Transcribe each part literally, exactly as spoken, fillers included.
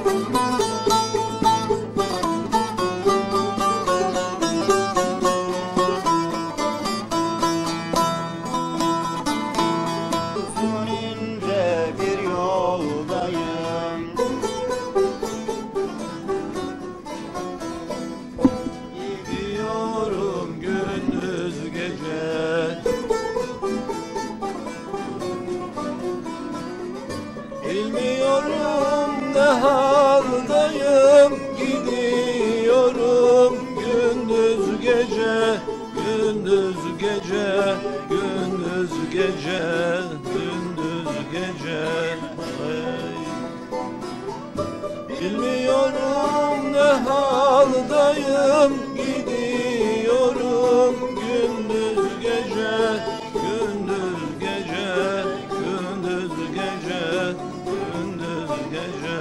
Bilmiyorum ne haldayım, gidiyorum gündüz gece, gündüz gece, gündüz gece, gündüz gece. Ay. Bilmiyorum ne haldayım, gidiyorum gündüz gece, gündüz gece, gündüz gece, gündüz gece.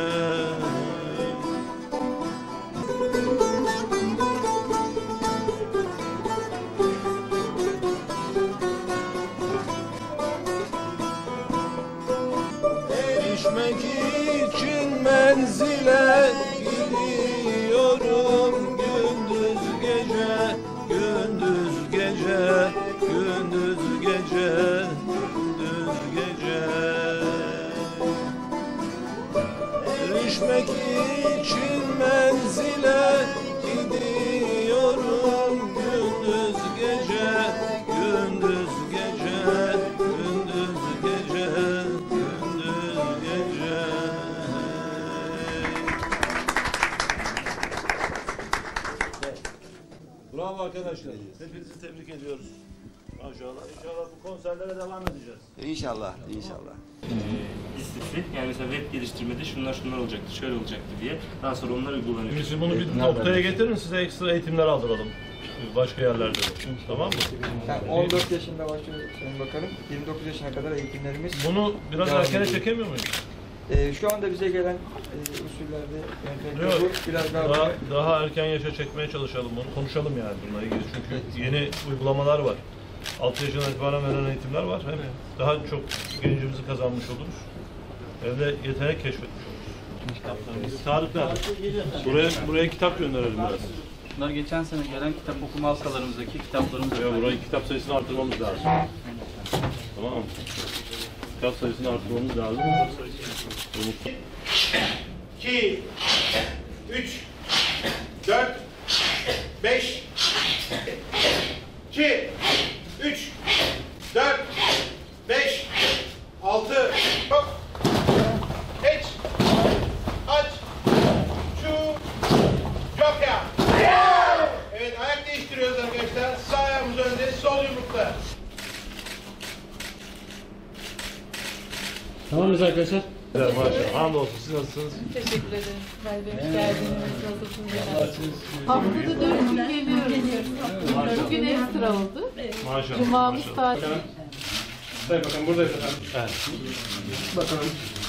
Erişmek için menzile gidiyorum gündüz gece, gündüz gece, gündüz gece, gündüz gece. Erişmek için menzile gidiyorum gündüz gece, gündüz gece, gündüz gece, gündüz gece. Bravo arkadaşlar. Hepinizi tebrik ediyoruz. Maşallah. İnşallah bu konserlere devam edeceğiz. İnşallah, inşallah. Listesi, yani mesela web geliştirmede şunlar şunlar olacaktı, şöyle olacaktı diye. Daha sonra onlar uygulanıyor. Biz bunu bir noktaya getirin, size ekstra eğitimler aldıralım. Başka yerlerde de. Tamam mı? Yani on dört yaşında başlıyor Sayın Bakanım. yirmi dokuz yaşına kadar eğitimlerimiz. Bunu biraz devam erkene ediyor. çekemiyor muyuz? Ee, şu anda bize gelen e, usullerde Yok, bu biraz daha, daha, daha erken yaşa çekmeye çalışalım bunu. Konuşalım yani bununla ilgili. Çünkü yeni uygulamalar var. altı yaşından itibaren verilen eğitimler var. Hem daha çok gencimizi kazanmış oluruz. Hem de yetenek keşfetmiş oluruz. Tarık nerede? Buraya, buraya kitap gönderelim biraz. Bunlar geçen sene gelen kitap okuma halkalarımızdaki kitaplarımız. Ya burayı kitap sayısını artırmamız lazım. Tamam mı? Kitap sayısını artırmamız lazım. iki, üç, dört, beş, iki, üç, dört, beş, altı, hop, geç, aç, şu, joker. Evet, ayak değiştiriyoruz arkadaşlar. Sağ ayağımız önde, sol yumrukta. Tamam mıyız arkadaşlar? Evet, maşallah. Hamdolsun. Siz nasılsınız? Teşekkür ederim. Hayırlı hoş geldiniz. Nasılsınız? Haftada dört gün geliyoruz. Bugün ekstra oldu. Maşallah. Cuma'mız tatil. Sayın Bakan buradayız efendim. Evet. Bakalım.